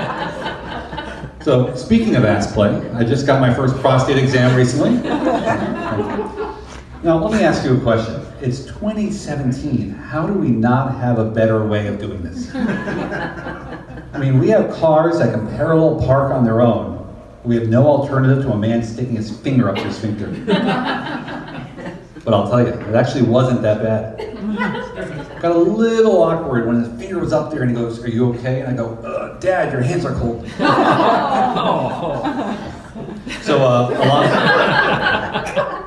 So, speaking of ass play, I just got my first prostate exam recently. Now, let me ask you a question. It's 2017. How do we not have a better way of doing this? I mean, we have cars that can parallel park on their own. We have no alternative to a man sticking his finger up your sphincter. But I'll tell you, it actually wasn't that bad. Got a little awkward when his finger was up there and he goes, "Are you okay?" And I go, "Dad, your hands are cold." So,